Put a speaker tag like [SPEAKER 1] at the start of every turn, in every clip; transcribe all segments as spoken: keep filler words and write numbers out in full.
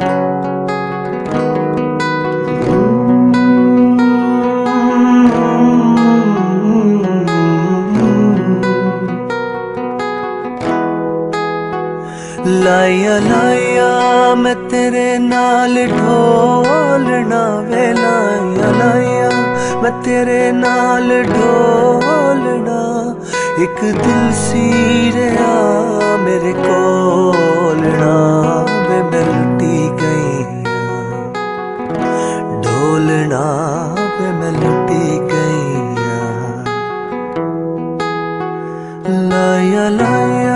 [SPEAKER 1] लाया लाया मैं तेरे नाल ढोलना वे, लाया लाया मैं तेरे नाल ढोलना। एक दिल सी रहा मेरे कोलना वे, मैं लुटी गई ढोलना वे, मैं लुटी गई। लाया लाया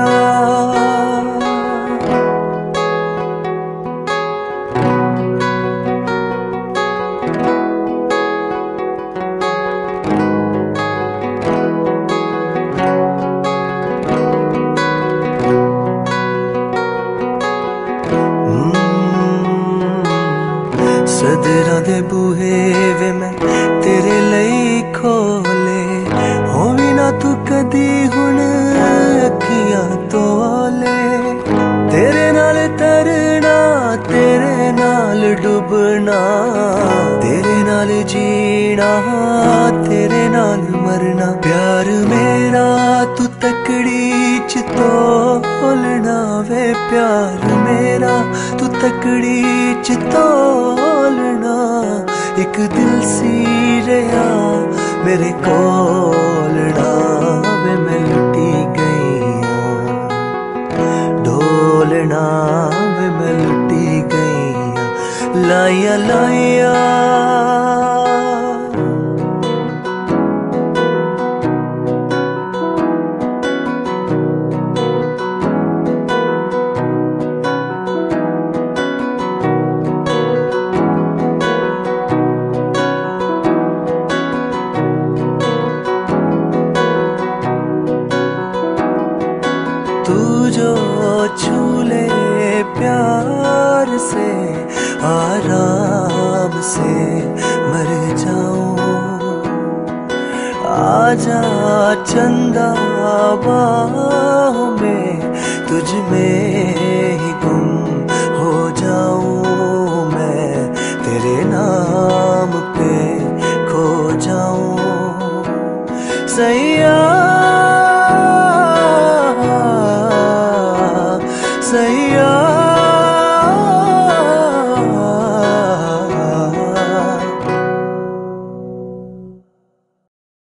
[SPEAKER 1] सदरां दे बूहे वे मैं तेरे लई खोले, होवी ना तू कदी हुण अखियां तोले। तेरे नाल तरना तेरे नाल डुबना, तेरे नाल जीना तेरे नाल मरना। प्यार मेरा तू तकड़ी च तोलना वे, प्यार मेरा तू तकड़ी च तोलना। एक दिल सी रहा मेरे कोलना वे, मैं लुटी गई ढोलना वे, मैं लुटी गई। लाया लाया तू जो छू ले प्यार से आराम से मर जाऊं। आजा चंदा बाहों में तुझ में